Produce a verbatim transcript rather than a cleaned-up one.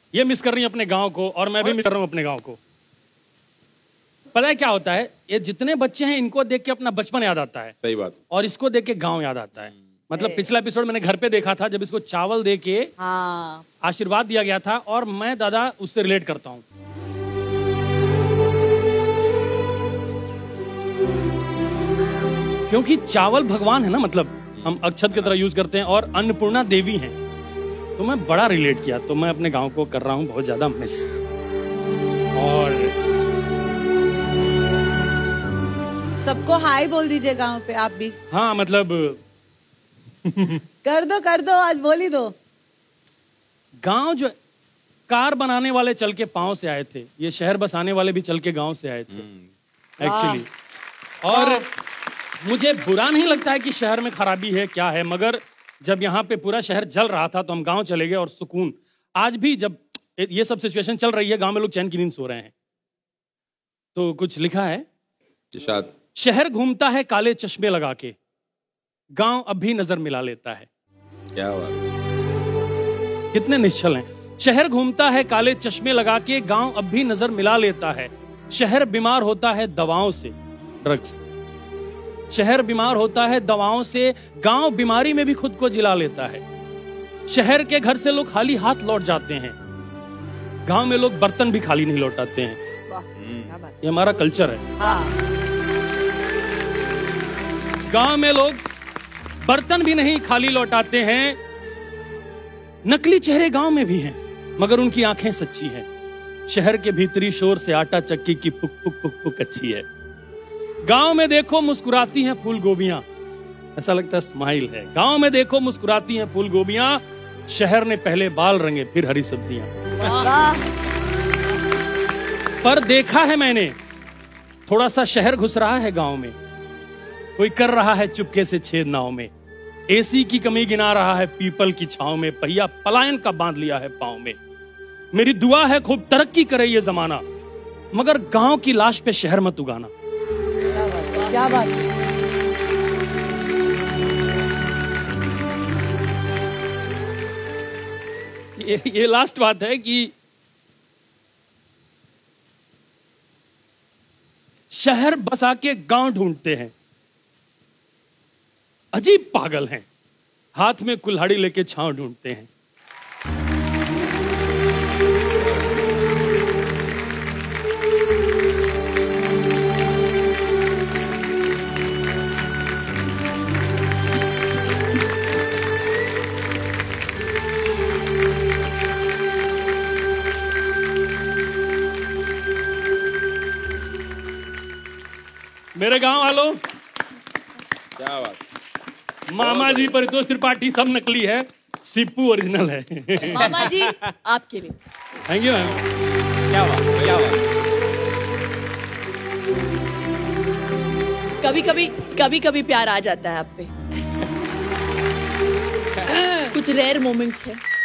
ये मिस कर रही है अपने गांव को और मैं भी मिस कर रहा हूँ अपने गांव को। पता है क्या होता है, ये जितने बच्चे हैं इनको देख के अपना बचपन याद आता है। सही बात। और इसको देख के गांव याद आता है। मतलब पिछला एपिसोड मैंने घर पे देखा था जब इसको चावल दे के हाँ। आशीर्वाद दिया गया था और मैं दादा उससे रिलेट करता हूँ। क्योंकि चावल भगवान है ना, मतलब हम अक्षत की तरह यूज करते हैं और अन्नपूर्णा देवी हैं, तो मैं बड़ा रिलेट किया, तो मैं अपने गांव को कर रहा हूँ बहुत ज्यादा मिस। और सबको हाय बोल दीजिए गांव पे आप भी। हाँ मतलब कर दो कर दो, आज बोल ही दो। गांव जो कार बनाने वाले चल के पांव से आए थे, ये शहर बसाने वाले भी चल के गांव से आए थे एक्चुअली। और मुझे बुरा नहीं लगता है कि शहर में खराबी है क्या है, मगर जब यहाँ पे पूरा शहर जल रहा था तो हम गांव चले गए और सुकून। आज भी जब ये सब सिचुएशन चल रही है, गांव में लोग चैन की नींद सो रहे हैं। तो कुछ लिखा है, शहर घूमता है काले चश्मे लगा के, गांव अब भी नजर मिला लेता है। क्या बात, कितने निश्चल हैं। शहर घूमता है काले चश्मे लगा के, गांव अब भी नजर मिला लेता है। शहर बीमार होता है दवाओं से, ड्रग्स। शहर बीमार होता है दवाओं से, गांव बीमारी में भी खुद को जिला लेता है। शहर के घर से लोग खाली हाथ लौट जाते हैं, गांव में लोग बर्तन भी खाली नहीं लौटाते हैं। वाह, क्या बात। ये हमारा कल्चर है। हाँ। गांव में लोग बर्तन भी नहीं खाली लौटाते हैं। नकली चेहरे गांव में भी हैं, मगर उनकी आंखें सच्ची हैं। शहर के भीतरी शोर से आटा चक्की की पुक पुक पुक पुक अच्छी है। गांव में देखो मुस्कुराती हैं फूल गोबियां, ऐसा लगता है स्माइल है। गांव में देखो मुस्कुराती हैं फूल गोबियां, शहर ने पहले बाल रंगे फिर हरी सब्जियां। पर देखा है मैंने, थोड़ा सा शहर घुस रहा है गांव में, कोई कर रहा है चुपके से छेद नाव में। एसी की कमी गिना रहा है पीपल की छांव में, पहिया पलायन का बांध लिया है पांव में। मेरी दुआ है खूब तरक्की करे ये जमाना, मगर गांव की लाश पे शहर मत उगाना। क्या बात है। ये, ये लास्ट बात है कि शहर बसा के गांव ढूंढते हैं, अजीब पागल हैं। हाथ में कुल्हाड़ी लेके छांव ढूंढते हैं। मेरे गांव वालों, क्या बात। मामा जी, परितोष त्रिपाठी सब नकली है, सिप्पू ओरिजिनल है। मामा जी आपके लिए। Thank you ma'am. क्या बात, क्या बात। कभी कभी कभी कभी प्यार आ जाता है आप पे। कुछ रेयर मोमेंट्स है।